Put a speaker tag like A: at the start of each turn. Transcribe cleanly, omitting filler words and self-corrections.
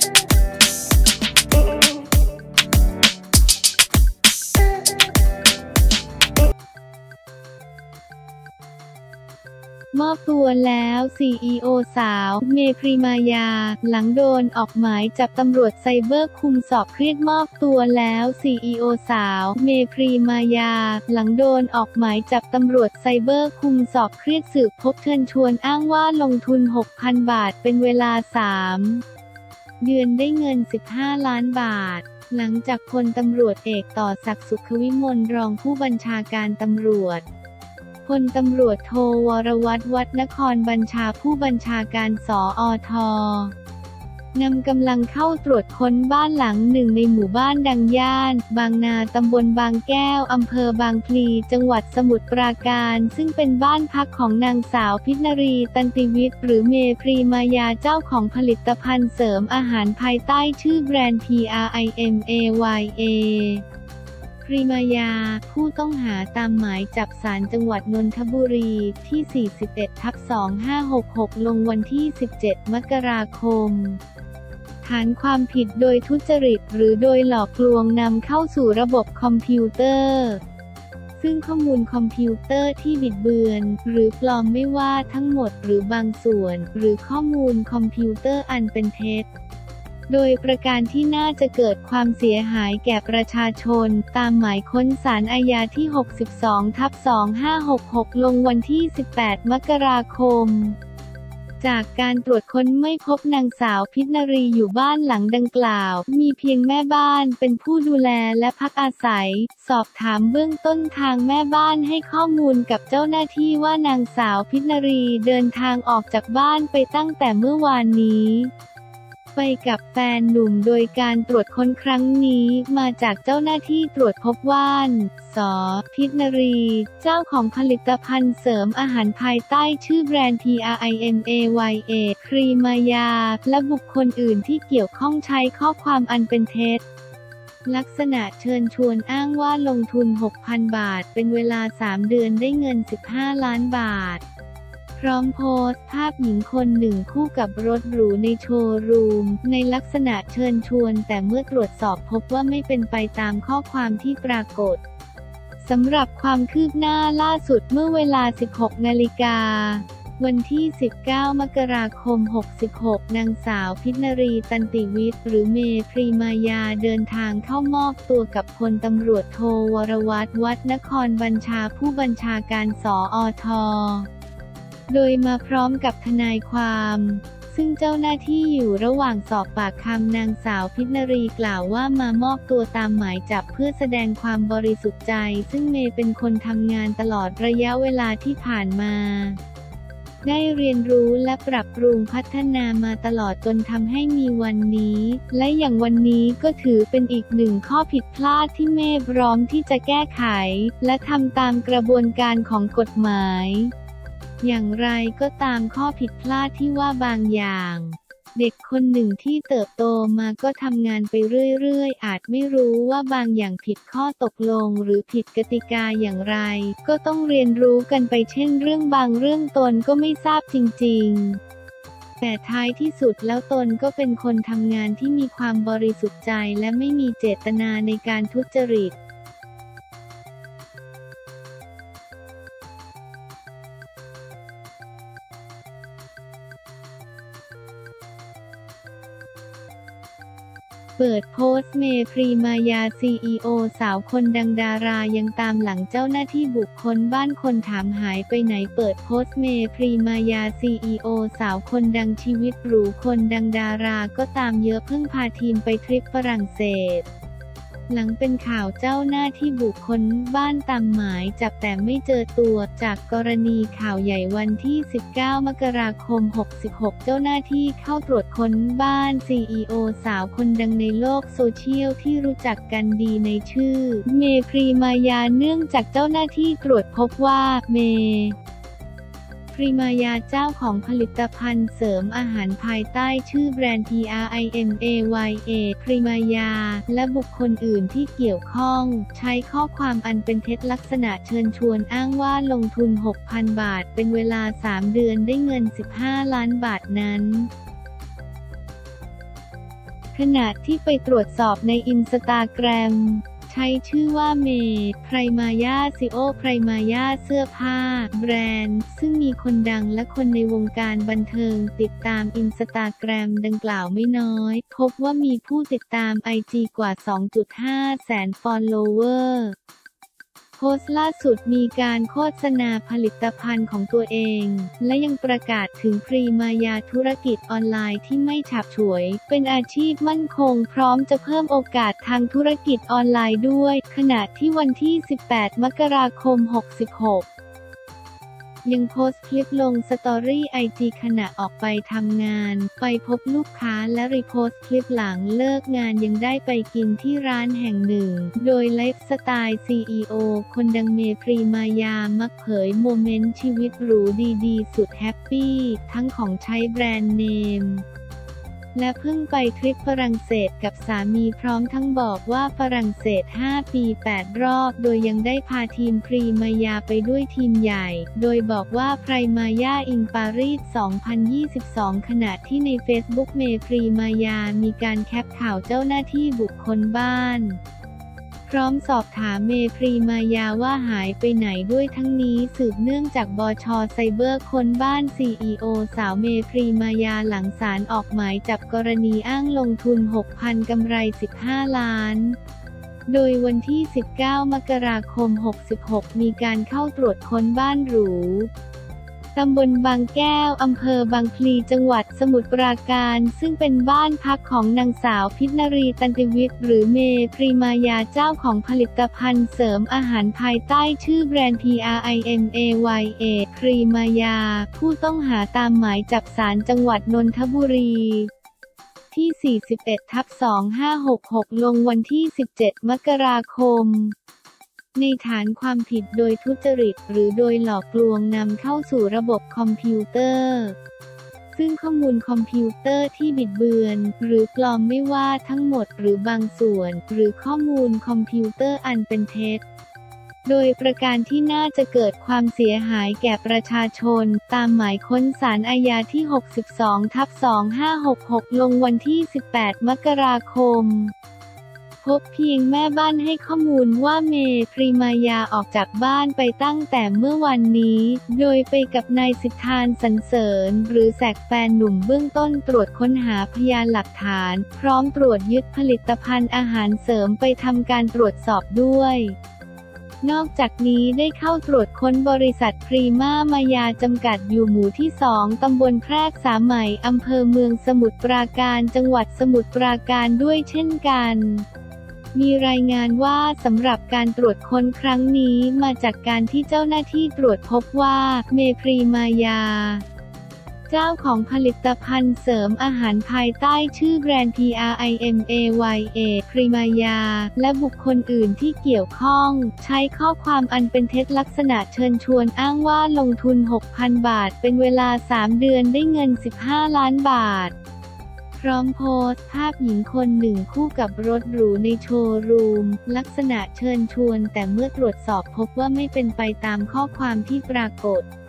A: มอบตัวแล้ว CEO สาวเมย์ พริมายาหลังโดนออกหมายจับตำรวจไซเบอร์คุมสอบเครียดมอบตัวแล้ว CEO สาวเมย์ พริมายาหลังโดนออกหมายจับตำรวจไซเบอร์คุมสอบเครียดสืบพบเชิญชวนอ้างว่าลงทุน 6,000 บาทเป็นเวลา 3 เดือนได้เงิน 15 ล้านบาทหลังจากพลตำรวจเอกต่อศักดิ์สุขวิมลรองผู้บัญชาการตำรวจพลตำรวจโทวรวัฒน์ วัฒนครบัญชาผู้บัญชาการสอท.นำกำลังเข้าตรวจค้นบ้านหลังหนึ่งในหมู่บ้านดังย่านบางนาตำบลบางแก้วอำเภอบางพลีจังหวัดสมุทรปราการซึ่งเป็นบ้านพักของนางสาวพิณรีตันติวิทย์หรือเมย์ พริมายาเจ้าของผลิตภัณฑ์เสริมอาหารภายใต้ชื่อแบรนด์ PRIMAYA พริมายาผู้ต้องหาตามหมายจับศาลจังหวัดนนทบุรีที่ 41/2566 ลงวันที่ 17 มกราคมฐานความผิดโดยทุจริตหรือโดยหลอกลวงนำเข้าสู่ระบบคอมพิวเตอร์ซึ่งข้อมูลคอมพิวเตอร์ที่บิดเบือนหรือปลอมไม่ว่าทั้งหมดหรือบางส่วนหรือข้อมูลคอมพิวเตอร์อันเป็นเท็จโดยประการที่น่าจะเกิดความเสียหายแก่ประชาชนตามหมายค้นศาลอาญาที่ 62/2566 ลงวันที่ 18 มกราคมจากการตรวจค้นไม่พบนางสาวพิณรีอยู่บ้านหลังดังกล่าวมีเพียงแม่บ้านเป็นผู้ดูแลและพักอาศัยสอบถามเบื้องต้นทางแม่บ้านให้ข้อมูลกับเจ้าหน้าที่ว่านางสาวพิณรีเดินทางออกจากบ้านไปตั้งแต่เมื่อวานนี้ไปกับแฟนหนุ่มโดยการตรวจค้นครั้งนี้มาจากเจ้าหน้าที่ตรวจพบว่านส.พิณรีเจ้าของผลิตภัณฑ์เสริมอาหารภายใต้ชื่อแบรนด์ PRIMAYA พริมายาและบุคคลอื่นที่เกี่ยวข้องใช้ข้อความอันเป็นเท็จลักษณะเชิญชวนอ้างว่าลงทุน 6,000 บาทเป็นเวลา 3 เดือนได้เงิน 15 ล้านบาทพร้อมโพสต์ภาพหญิงคนหนึ่งคู่กับรถหรูในโชว์รูมในลักษณะเชิญชวนแต่เมื่อตรวจสอบพบว่าไม่เป็นไปตามข้อความที่ปรากฏสำหรับความคืบหน้าล่าสุดเมื่อเวลา 16 นาฬิกาวันที่ 19 มกราคม 66 นางสาวพิณรีตันติวิทย์หรือเมย์ พริมายาเดินทางเข้ามอบตัวกับพลตำรวจโทวรวัฒน์ วัฒนครบัญชาผู้บัญชาการสอท.โดยมาพร้อมกับทนายความซึ่งเจ้าหน้าที่อยู่ระหว่างสอบปากคำนางสาวพิณรีกล่าวว่ามามอบตัวตามหมายจับเพื่อแสดงความบริสุทธิ์ใจซึ่งเมย์เป็นคนทำงานตลอดระยะเวลาที่ผ่านมาได้เรียนรู้และปรับปรุงพัฒนามาตลอดจนทำให้มีวันนี้และอย่างวันนี้ก็ถือเป็นอีกหนึ่งข้อผิดพลาดที่เมย์พร้อมที่จะแก้ไขและทำตามกระบวนการของกฎหมายอย่างไรก็ตามข้อผิดพลาดที่ว่าบางอย่างเด็กคนหนึ่งที่เติบโตมาก็ทำงานไปเรื่อยๆอาจไม่รู้ว่าบางอย่างผิดข้อตกลงหรือผิดกติกาอย่างไรก็ต้องเรียนรู้กันไปเช่นเรื่องบางเรื่องตนก็ไม่ทราบจริงๆแต่ท้ายที่สุดแล้วตนก็เป็นคนทำงานที่มีความบริสุทธิ์ใจและไม่มีเจตนาในการทุจริตเปิดโพสต์เมย์ พริมายา CEO สาวคนดังดารายังตามหลังเจ้าหน้าที่บุคคลบ้านคนถามหายไปไหนเปิดโพสต์เมย์ พริมายา CEO สาวคนดังชีวิตหรูคนดังดาราก็ตามเยอะเพิ่งพาทีมไปทริปฝรั่งเศสหลังเป็นข่าวเจ้าหน้าที่บุคคลบ้านตามหมายจับแต่ไม่เจอตัวจากกรณีข่าวใหญ่วันที่ 19 มกราคม 66 เจ้าหน้าที่เข้าตรวจค้นบ้าน CEO สาวคนดังในโลกโซเชียลที่รู้จักกันดีในชื่อเมย์ พริมายาเนื่องจากเจ้าหน้าที่ตรวจพบว่าเมย์ พริมายาเจ้าของผลิตภัณฑ์เสริมอาหารภายใต้ชื่อแบรนด์ PRIMAYA พริมายาและบุคคลอื่นที่เกี่ยวข้องใช้ข้อความอันเป็นเท็จลักษณะเชิญชวนอ้างว่าลงทุน 6,000 บาทเป็นเวลา 3 เดือนได้เงิน 15 ล้านบาทนั้นขณะที่ไปตรวจสอบในอินสตาแกรมใช้ชื่อว่าเมย์ไพรมายาซิโอไพรมายาเสื้อผ้าแบรนด์ซึ่งมีคนดังและคนในวงการบันเทิงติดตามอินสตาแกรมดังกล่าวไม่น้อยพบว่ามีผู้ติดตาม IG กว่า 2.5 แสนฟอลโลเวอร์โพสต์ล่าสุดมีการโฆษณาผลิตภัณฑ์ของตัวเองและยังประกาศถึงพรีมายาธุรกิจออนไลน์ที่ไม่ฉับฉวยเป็นอาชีพมั่นคงพร้อมจะเพิ่มโอกาสทางธุรกิจออนไลน์ด้วยขณะที่วันที่ 18 มกราคม 66ยังโพสต์คลิปลงสตอรี่ IG ขณะออกไปทำงานไปพบลูกค้าและรีโพสต์คลิปหลังเลิกงานยังได้ไปกินที่ร้านแห่งหนึ่งโดยไลฟ์สไตล์ CEO คนดังเมย์พรีมายามักเผยโมเมนต์ชีวิตหรูดีๆสุดแฮปปี้ทั้งของใช้แบรนด์เนมและเพิ่งไปทริปฝรั่งเศสกับสามีพร้อมทั้งบอกว่าฝรั่งเศส 5 ปี 8 รอบโดยยังได้พาทีมพรีมายาไปด้วยทีมใหญ่โดยบอกว่าไพรมายาอิงปารีส 2022 ขณะที่ในเฟซบุ๊กเมย์พรีมายามีการแคปข่าวเจ้าหน้าที่บุคคลบ้านพร้อมสอบถามเมย์พรีมายาว่าหายไปไหนด้วยทั้งนี้สืบเนื่องจากบช.ไซเบอร์ค้นบ้าน CEO สาวเมย์พรีมายาหลังศาลออกหมายจับกรณีอ้างลงทุน 6,000 กำไร 15 ล้านโดยวันที่ 19 มกราคม 66 มีการเข้าตรวจค้นบ้านหรูตำบลบางแก้วอำเภอบางพลีจังหวัดสมุทรปราการซึ่งเป็นบ้านพักของนางสาวพิณรีตันติวิทย์หรือเมย์พรีมายาเจ้าของผลิตภัณฑ์เสริมอาหารภายใต้ชื่อแบรนด์ PRIMAYA พรีมายาผู้ต้องหาตามหมายจับศาลจังหวัดนนทบุรีที่ 41/2566 ลงวันที่ 17 มกราคมในฐานความผิดโดยทุจริตหรือโดยหลอกลวงนำเข้าสู่ระบบคอมพิวเตอร์ซึ่งข้อมูลคอมพิวเตอร์ที่บิดเบือนหรือปลอมไม่ว่าทั้งหมดหรือบางส่วนหรือข้อมูลคอมพิวเตอร์อันเป็นเท็จโดยประการที่น่าจะเกิดความเสียหายแก่ประชาชนตามหมายค้นศาลอาญาที่ 62/2566 ลงวันที่ 18 มกราคมพบเพียงแม่บ้านให้ข้อมูลว่าเมย์พรีมายาออกจากบ้านไปตั้งแต่เมื่อวันนี้โดยไปกับนายสิทธานสรรเสริญหรือแสกแฟนหนุ่มเบื้องต้นตรวจค้นหาพยานหลักฐานพร้อมตรวจยึดผลิตภัณฑ์อาหารเสริมไปทำการตรวจสอบด้วยนอกจากนี้ได้เข้าตรวจค้นบริษัทพรีมามายาจำกัดอยู่หมู่ที่ 2 ตำบลแพรกษาใหม่อำเภอเมืองสมุทรปราการจังหวัดสมุทรปราการด้วยเช่นกันมีรายงานว่าสำหรับการตรวจค้นครั้งนี้มาจากการที่เจ้าหน้าที่ตรวจพบว่าเมย์พรีมายาเจ้าของผลิตภัณฑ์เสริมอาหารภายใต้ชื่อแบรนด์ PRIMAYA พรีมายาและบุคคลอื่นที่เกี่ยวข้องใช้ข้อความอันเป็นเท็จลักษณะเชิญชวนอ้างว่าลงทุน 6,000 บาทเป็นเวลา 3 เดือนได้เงิน 15 ล้านบาทพร้อมโพสต์ภาพหญิงคนหนึ่งคู่กับรถหรูในโชว์รูมลักษณะเชิญชวนแต่เมื่อตรวจสอบพบว่าไม่เป็นไปตามข้อความที่ปรากฏ